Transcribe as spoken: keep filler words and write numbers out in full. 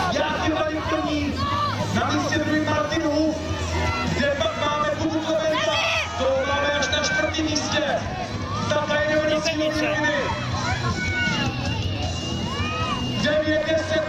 Jáchym Valiktovník na místě druhý Martinů, kde pak máme Kubu Komenca, to máme až na čtvrtém místě. Tato je nehodící noviny. devět deset